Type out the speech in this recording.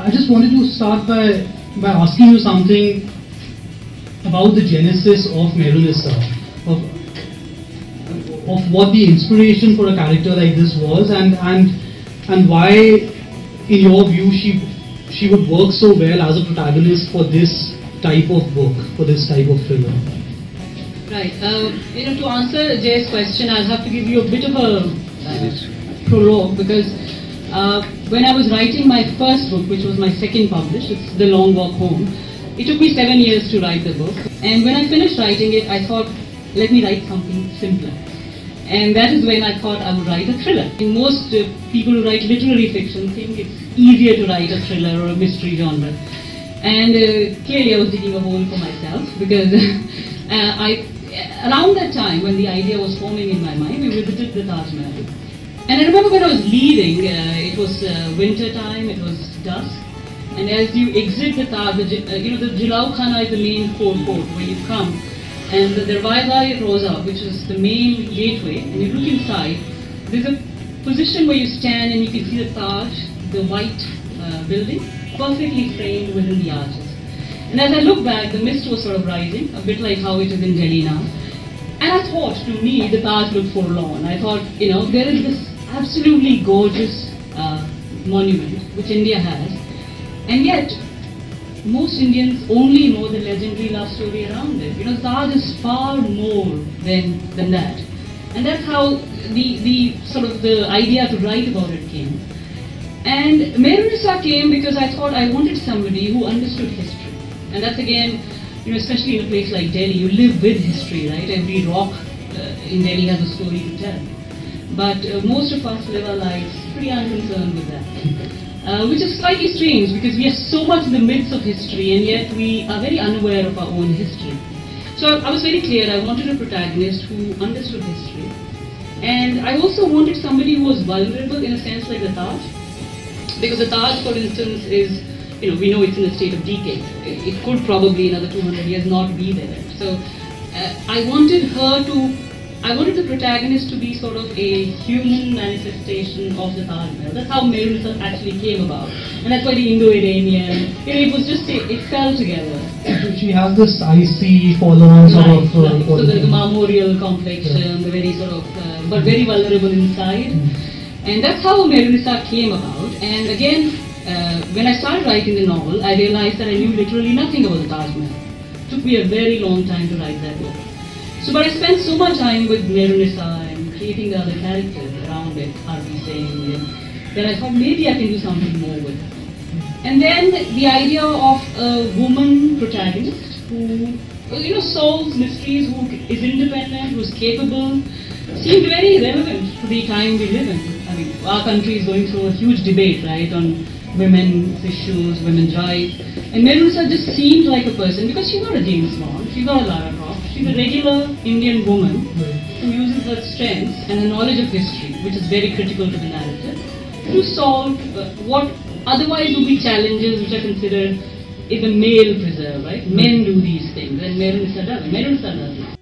I just wanted to start by asking you something about the genesis of Mehrunissa, of what the inspiration for a character like this was, and why, in your view, she would work so well as a protagonist for this type of book, for this type of thriller. Right. To answer Jay's question, I'll have to give you a bit of a prologue, because when I was writing my first book, which was my second published, it's The Long Walk Home, it took me 7 years to write the book. And when I finished writing it, I thought, let me write something simpler. And that is when I thought I would write a thriller. Most people who write literary fiction think it's easier to write a thriller or a mystery genre. And clearly I was digging a hole for myself, because around that time when the idea was forming in my mind, we visited the Taj Mahal. And I remember when I was leaving, it was winter time, it was dusk, and as you exit the Taj, the Jilau Khana is the main court where you come, and the Darwaza-e-Roza, which is the main gateway, and you look inside, there's a position where you stand and you can see the Taj, the white building, perfectly framed within the arches. And as I look back, the mist was sort of rising, a bit like how it is in Delhi now. And I thought, to me, the Taj looked forlorn. I thought, there is this absolutely gorgeous monument, which India has, and yet most Indians only know the legendary love story around it. The Taj is far more than that. And that's how the idea to write about it came. And Mehrunissa came because I thought I wanted somebody who understood history. And that's again, especially in a place like Delhi, you live with history, right? Every rock in Delhi has a story to tell. But most of us live our lives pretty unconcerned with that. Which is slightly strange, because we are so much in the midst of history, and yet we are very unaware of our own history. So I was very clear, I wanted a protagonist who understood history. And I also wanted somebody who was vulnerable in a sense like the Taj. Because the Taj, for instance, is, we know it's in a state of decay. It could probably, in another 200 years, not be there. So I wanted the protagonist to be sort of a human manifestation of the Taj Mahal. That's how Mehrunissa actually came about. And that's why the Indo-Iranian, it was just, it fell together. So she has this icy, forlorn sort of... Right. So the marmoreal complexion, the very sort of, but very vulnerable inside. And that's how Mehrunissa came about. And again, when I started writing the novel, I realized that I knew literally nothing about the Taj Mahal. It took me a very long time to write that book. But I spent so much time with Mehrunissa and creating the other characters around it, Harbi Singh, that I thought maybe I can do something more with it. And then the idea of a woman protagonist who, solves mysteries, who is independent, who is capable, seemed very relevant to the time we live in. I mean, our country is going through a huge debate, right, on women's issues, women's rights. And Mehrunissa just seemed like a person, because she's not a James Bond, she's not a Lara Croft, she's a regular Indian woman who uses her strengths and her knowledge of history, which is very critical to the narrative, to solve what otherwise would be challenges which are considered if a male preserve, right? Men do these things, and Mehrunissa does it.